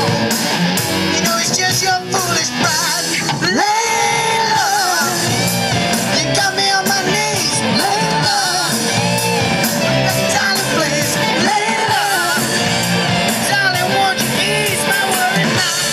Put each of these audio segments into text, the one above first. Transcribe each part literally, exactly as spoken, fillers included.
You know it's just your foolish pride. Layla, you got me on my knees. Layla, darling, please. Layla, darling, won't you ease my worried mind?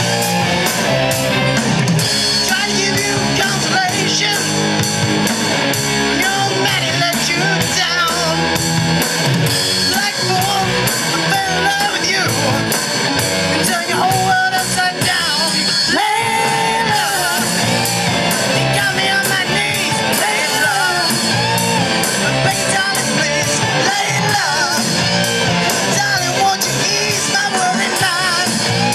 Try to give you consolation. Your Maddie let you down. Like fool, I fell in love with you. Turn your whole world upside down. Layla, you got me on my knees. Layla, baby, darling, please. Layla, darling, won't you ease my worried mind?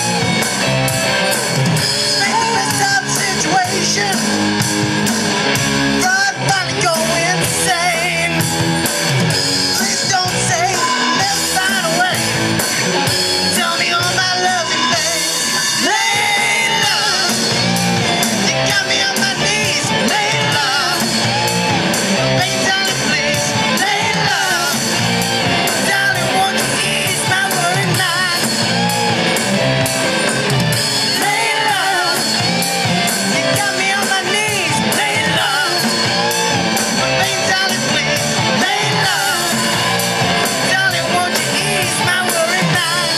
Make the best of the situation. Right, finally go insane. Please don't say never find a way. Tell me all my loving things. Layla, you got me on my knees. Layla, baby, darling, please. Layla, darling, won't you ease my worried mind? Layla, you got me on my knees. Layla, baby, darling, please. Layla, darling, won't you ease my worried mind?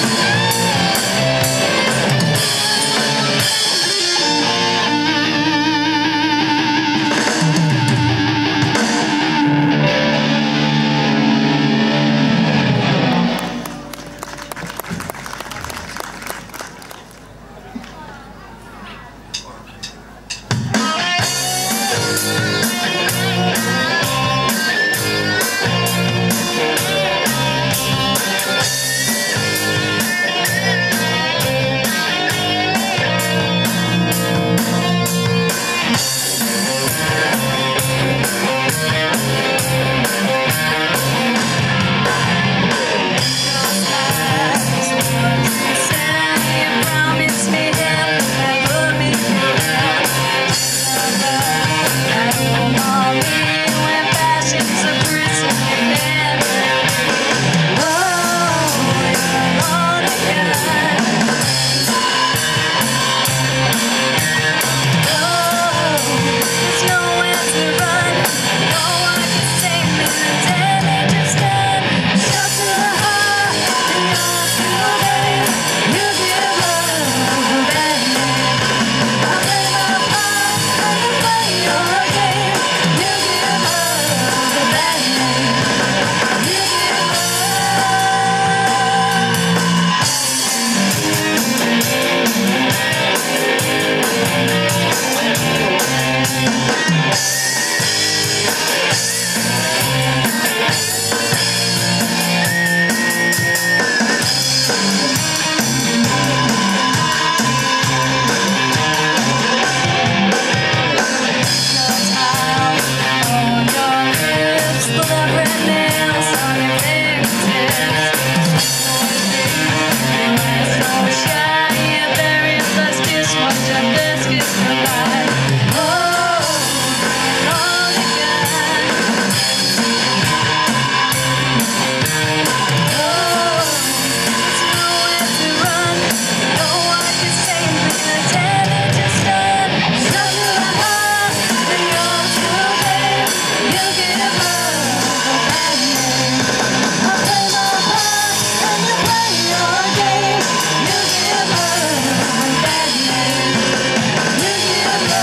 You give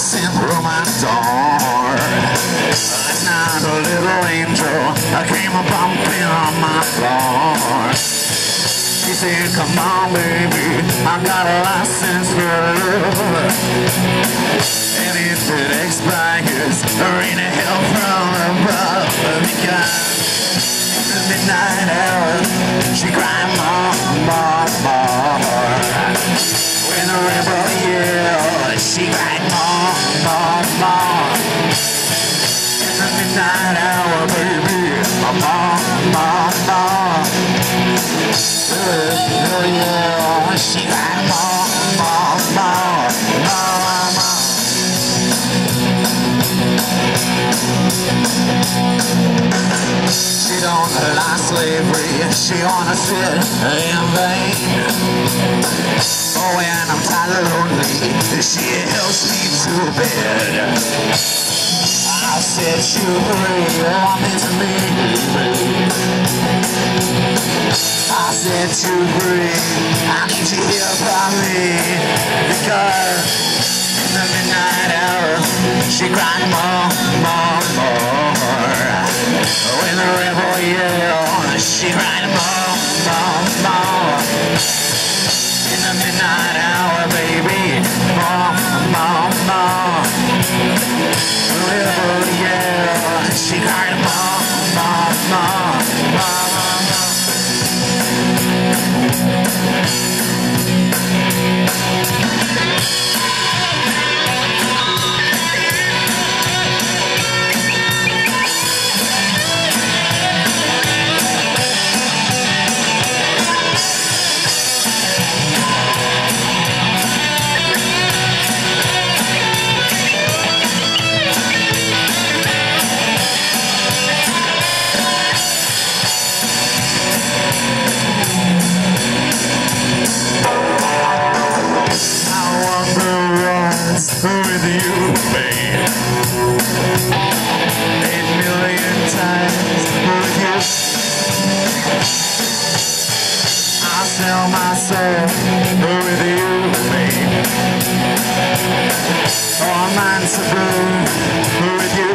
dancing through my door. Last night a little angel came a bumping on my floor. She said, come on baby, I got a license for love, and if it expires, there ain't a hell from above. Because in the midnight hour, she cried more, more, more. When the rebel yelled, she cried more, more, more. In the midnight hour, baby, more, more, more. Oh yeah, she cried more, more, more, more, more. She don't like slavery, she wanna sit in vain. Oh, when I'm tired and lonely, she helps me to bed. I said you free, want me to me. I said to breathe, I need you here by me. Because in the midnight hour, she cried more, more, more. When the rebel yelled, she cried more, more, more. In the midnight hour, baby, more, more, more. The rebel yelled, she cried more, more, more, more, more. With you, babe, eight million times with you. I sell my soul with you, babe. All mine to blue with you.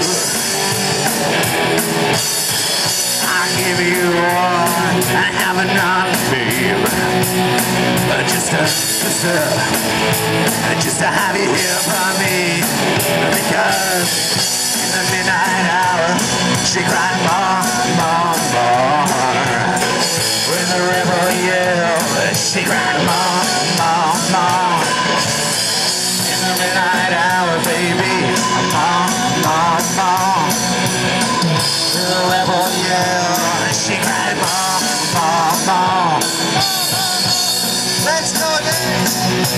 I give you all I have enough, babe. But just to, just to, just to have you here by me. Because in the midnight hour, she cried more, more, more. When the rebel yelled, she cried more, more, more. In the midnight hour, baby, more, more, more. When the rebel yelled, she cried more, more, more. Let's go dance!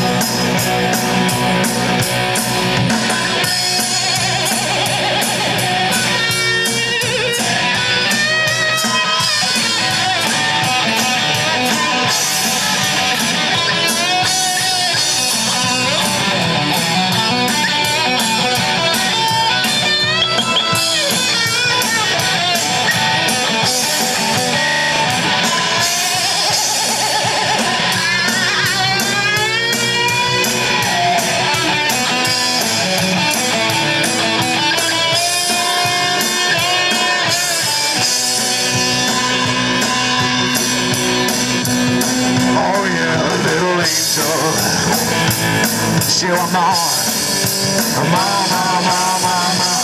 She want more, more, more, more, more, more.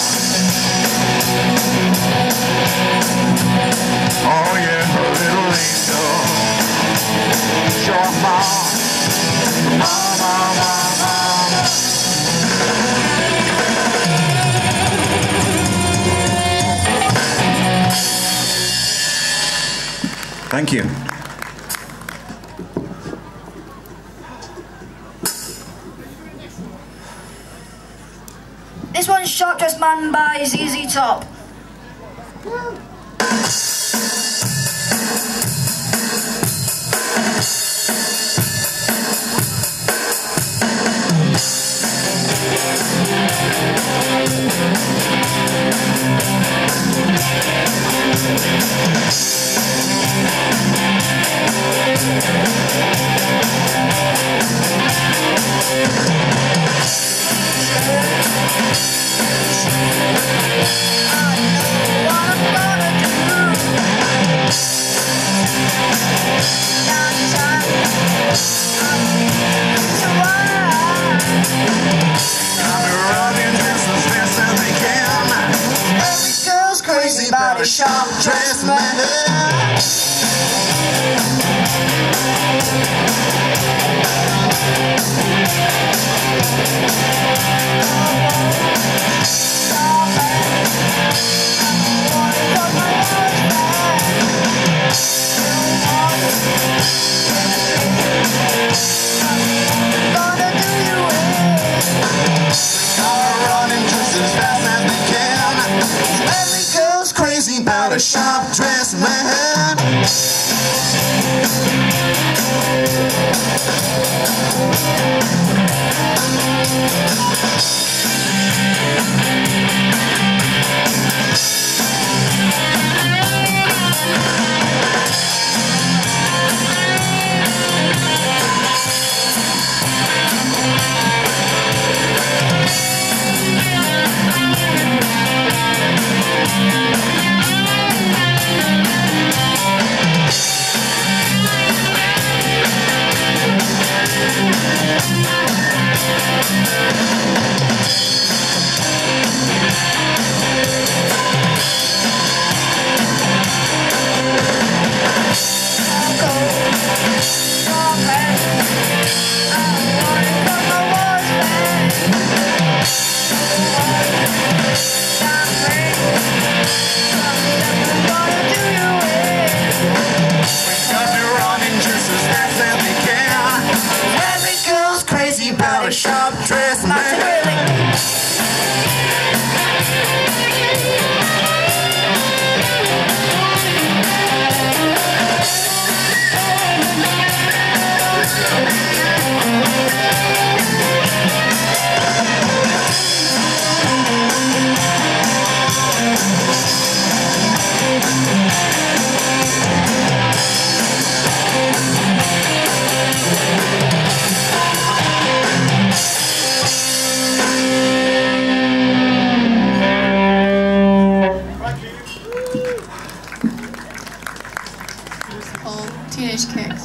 Oh yeah, a little angel. She want more, more, more, more, more. Thank you. This one's Short Dressed Man by Z Z Top. About a sharp dressed man. About a sharp dressed man. About a sharp dressed man. Teenage Kicks.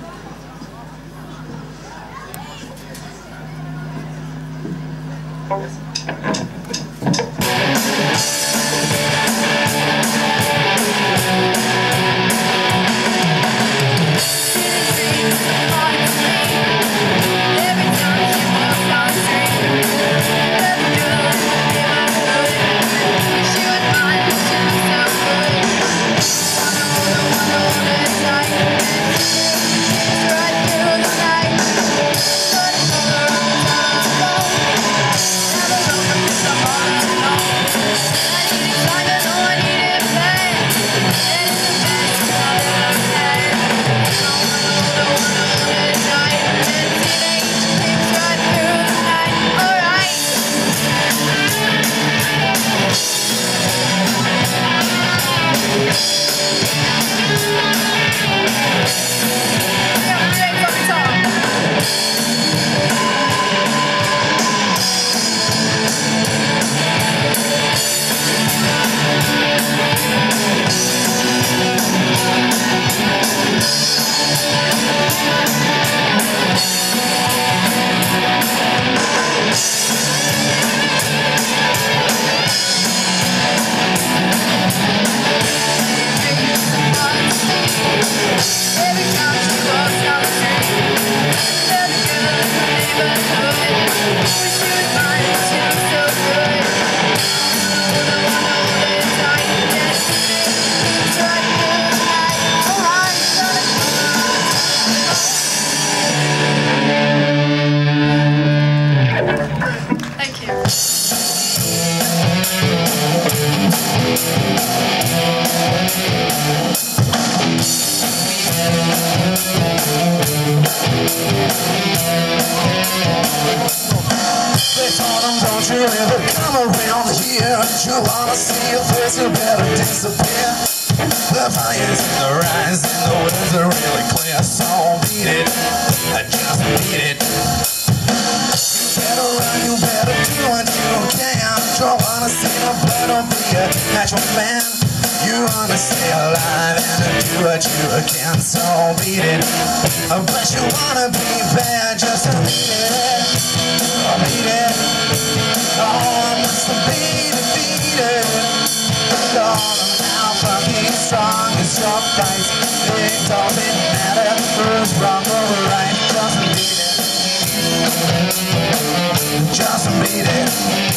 Don't you ever come around here? You wanna see your face, you better disappear. The fire's in the rise and the words are really clear. So beat it, just beat it. You better run, you better do what you can. don't wanna see no blood or be a natural man. You wanna stay alive and do what you can, so beat it. But you wanna be bad just to beat it. Oh, beat it. Oh, just to beat it, beat it. Call them out from being strong as your fight. It doesn't matter who's wrong or right. Just beat it. Just beat it.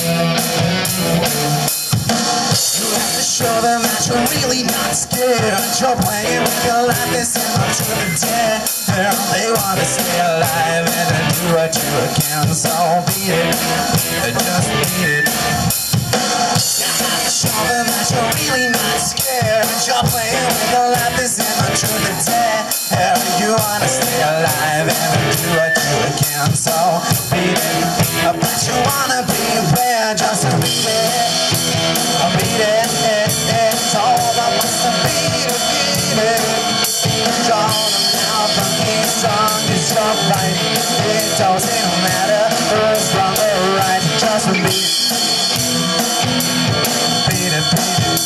You have to show them that you're really not scared. You're playing with your life, this is not to the dead. They want to stay alive and do what you can, so beat it. Just beat it. You have to show them that you're really not scared. You're playing with your life, this is not to the dead. You want to stay alive and do what you can, so beat it. But you wanna be bad, just beat it. Beat it, it, it's all about what's to beat it, beat it. Draw them out from being strong, it's your fight. It doesn't matter who's wrong or right, just beat it. Beat it, beat it.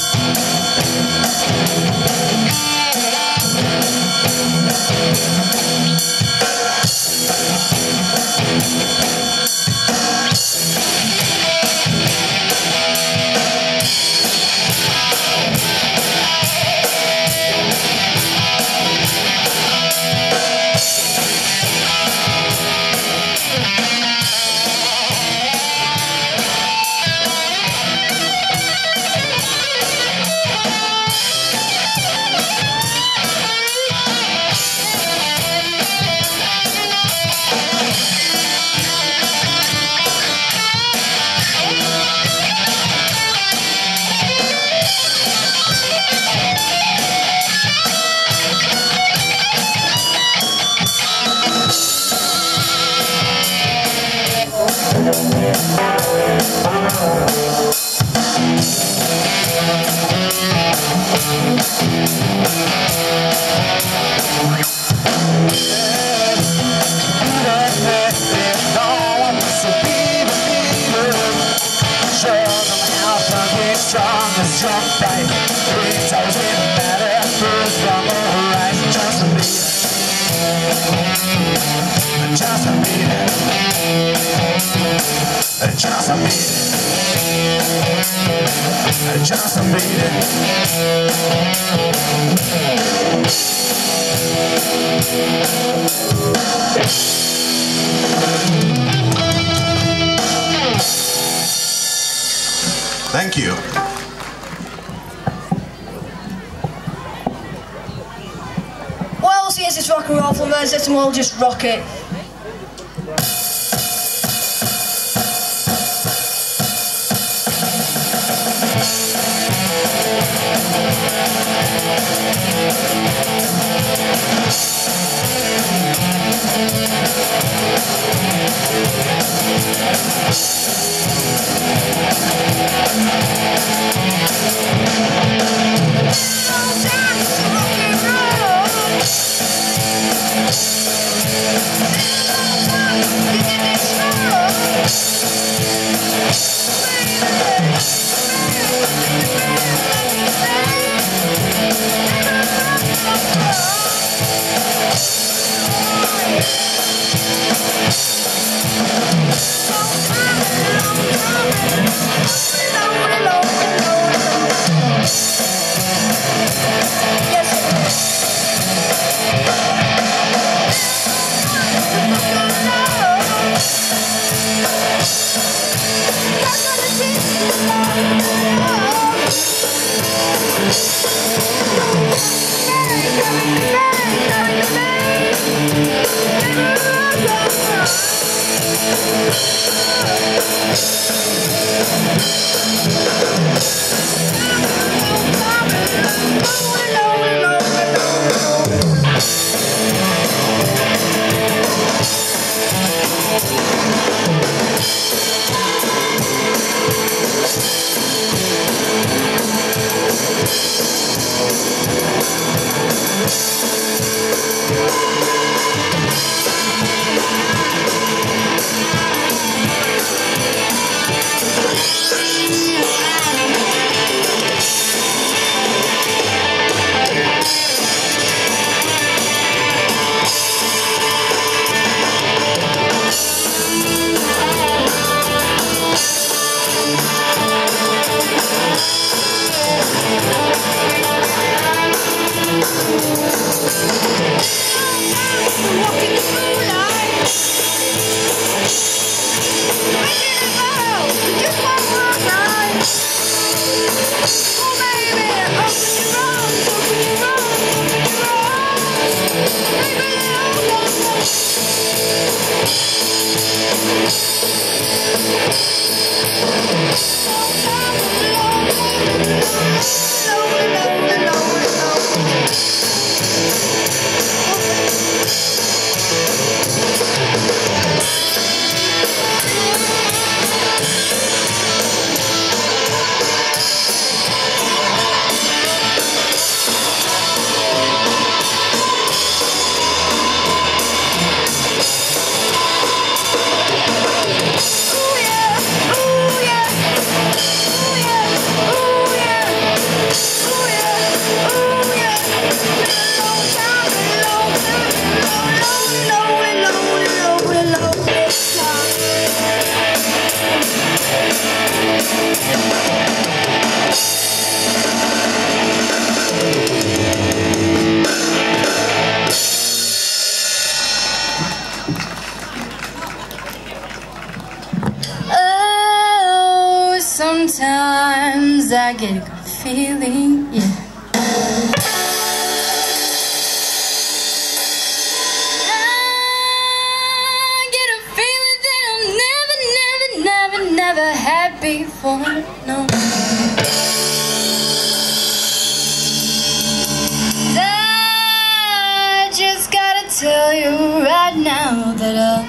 Strong as strong fight. It doesn't matter who's wrong or right. Just beat it. Just beat it. Just beat it. Just beat it. Thank you. Well, since it's rock and roll from us, let's all just rock it. Sometimes I get a good feeling, yeah. I get a feeling that I've never, never, never, never had before, no. I just gotta tell you right now that I'm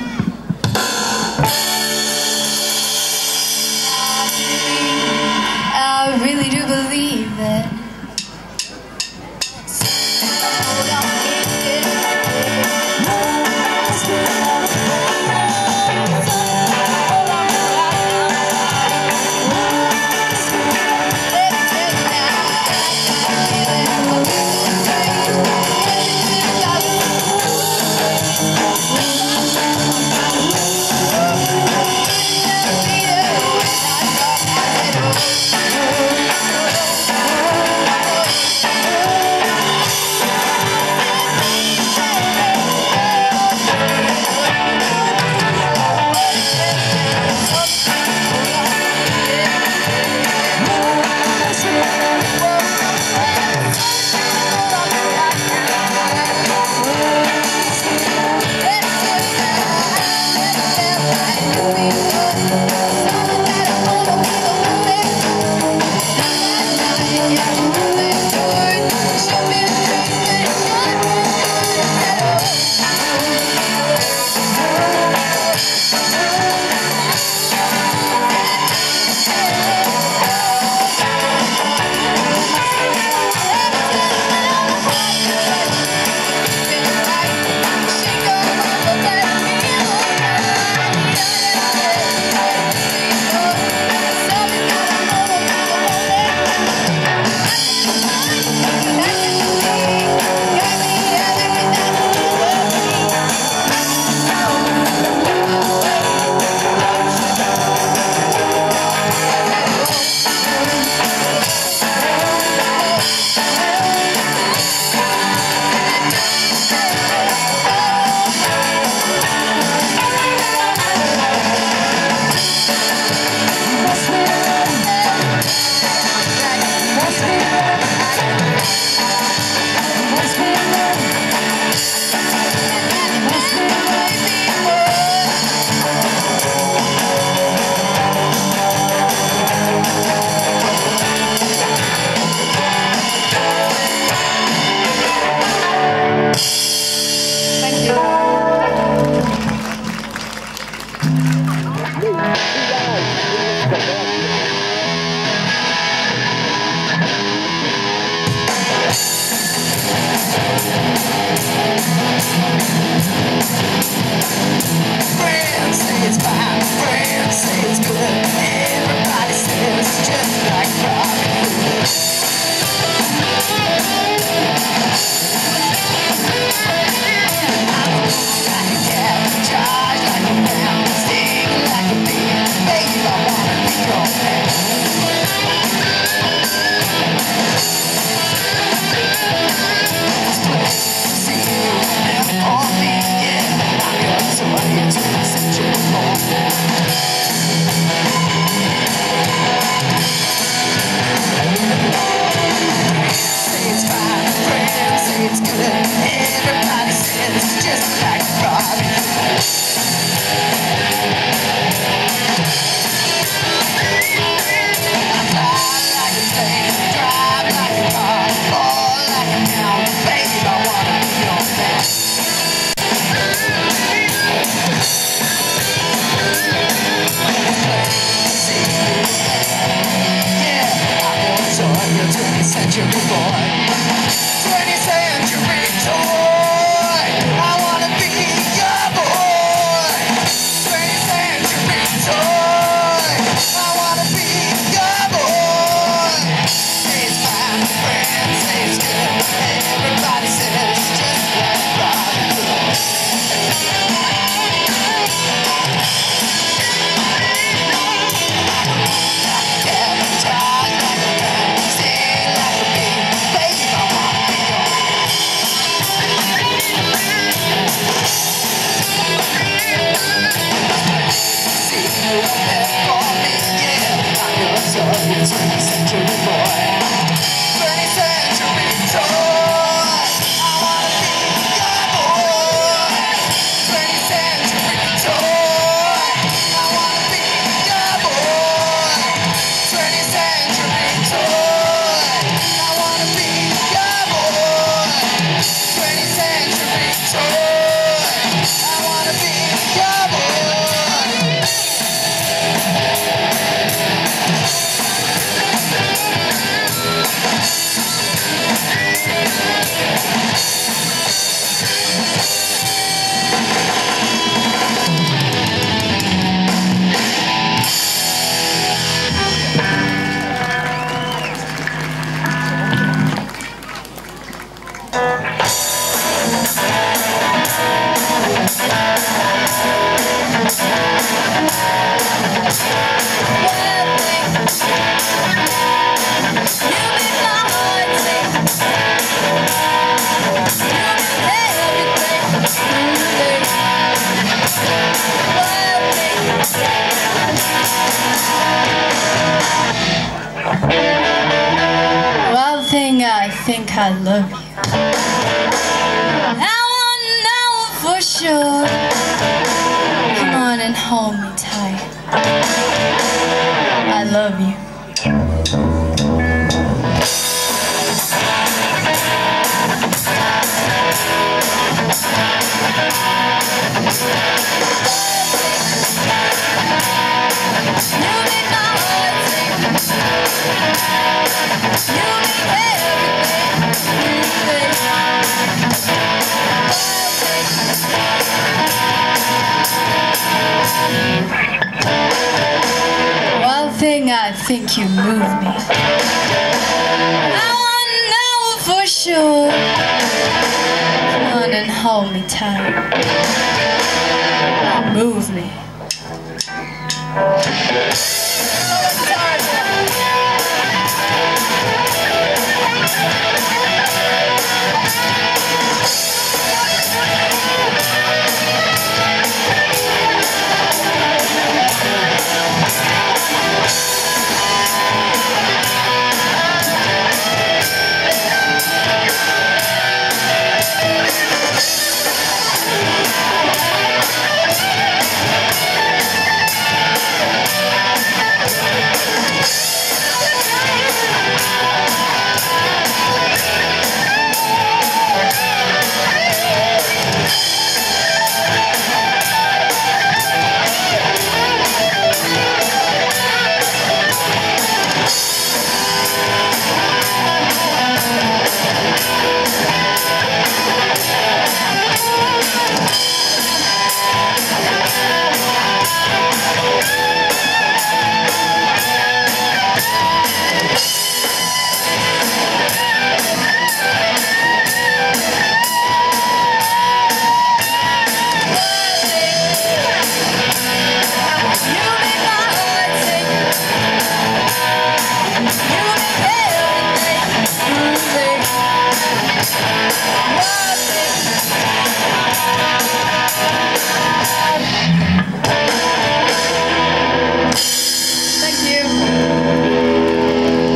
I really do believe that. Hold on, twentieth century boy. twentieth century toy. I wanna be your boy. twentieth century toy. I wanna be your boy. twentieth century toy. I wanna be your boy. twentieth century toy. I wanna be your boy. One thing I think I love you. I wanna know for sure. Come on and hold me tight. I love you. One thing I think you move me. I wanna know for sure. Come on and hold me tight. Move me.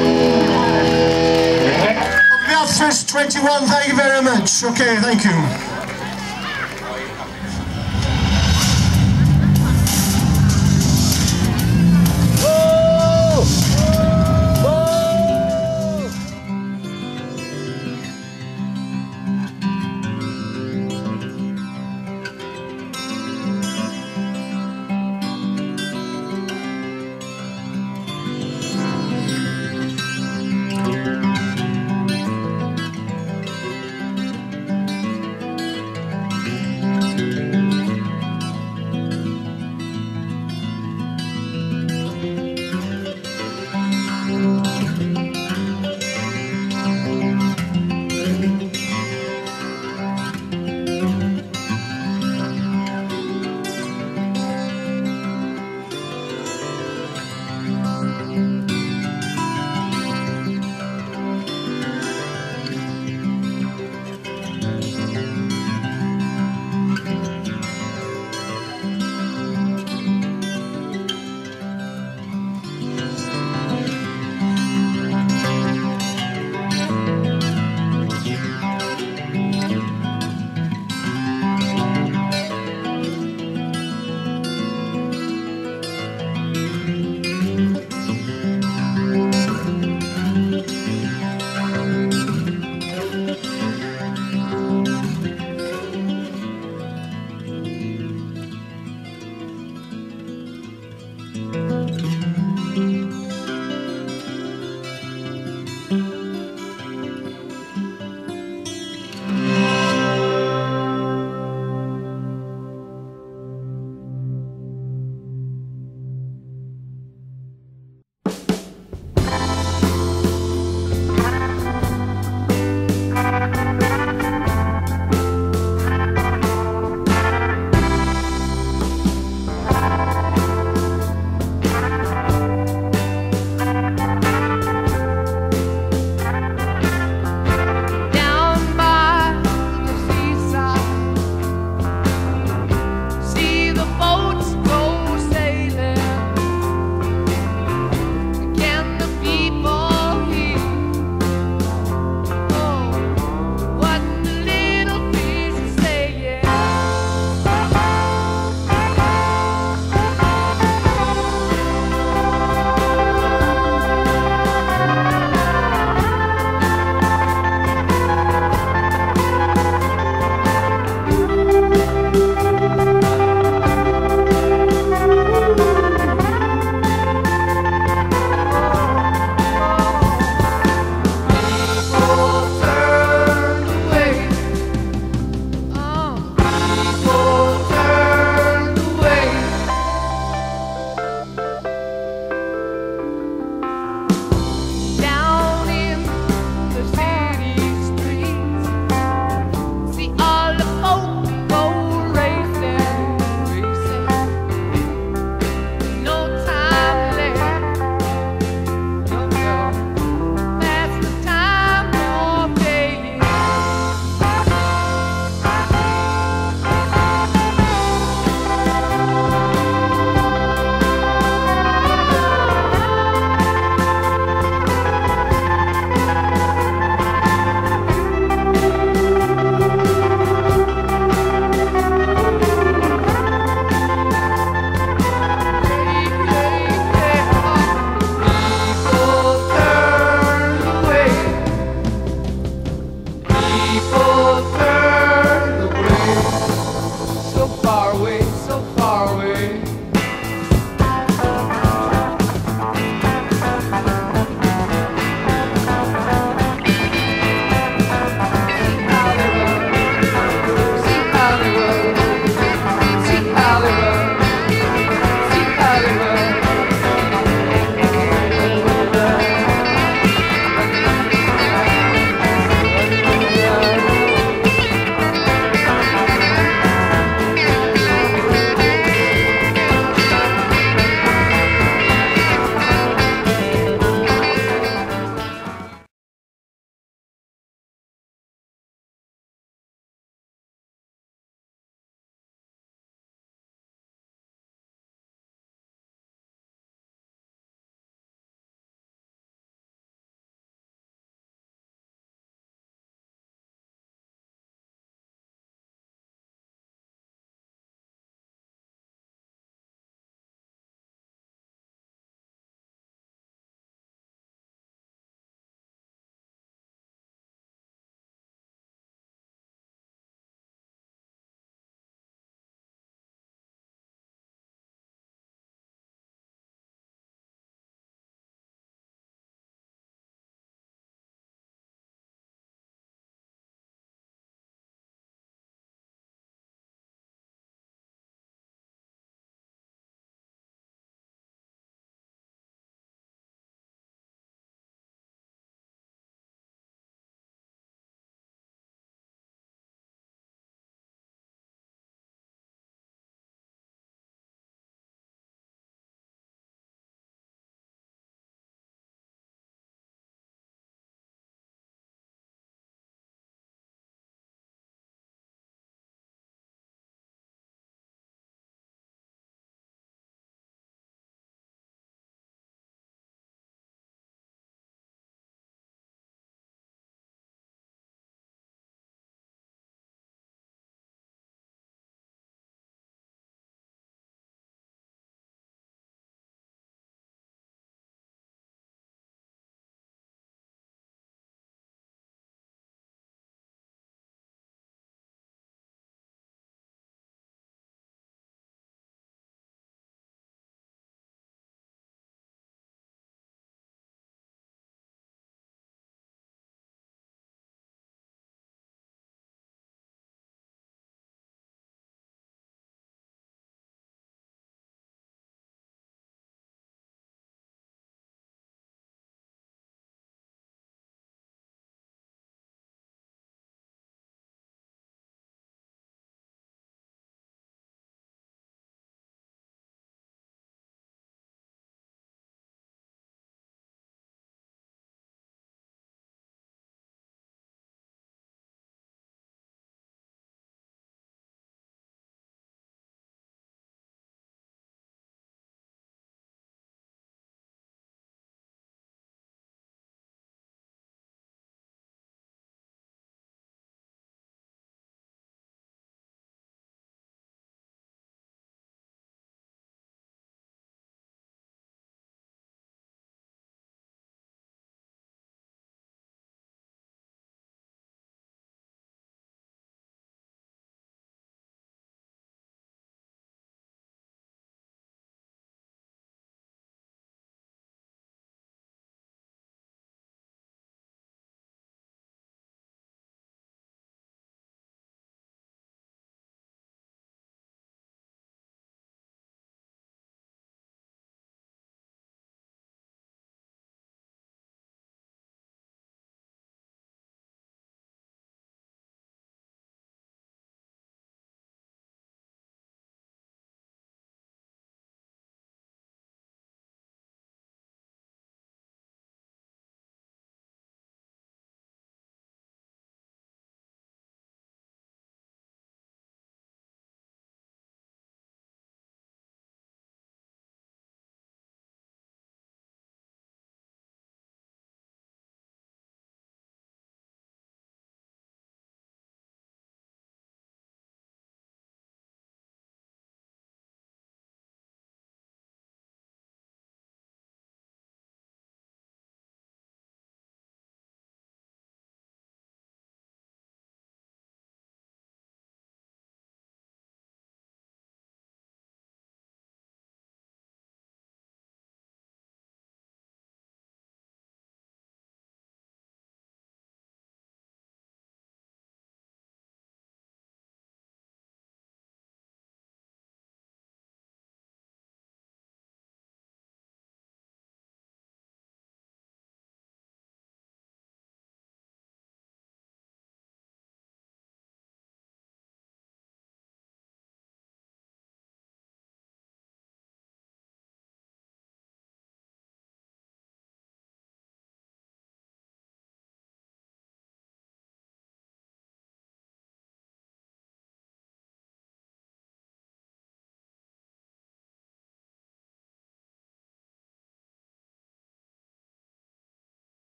S twenty-one, thank you very much. Okay, thank you.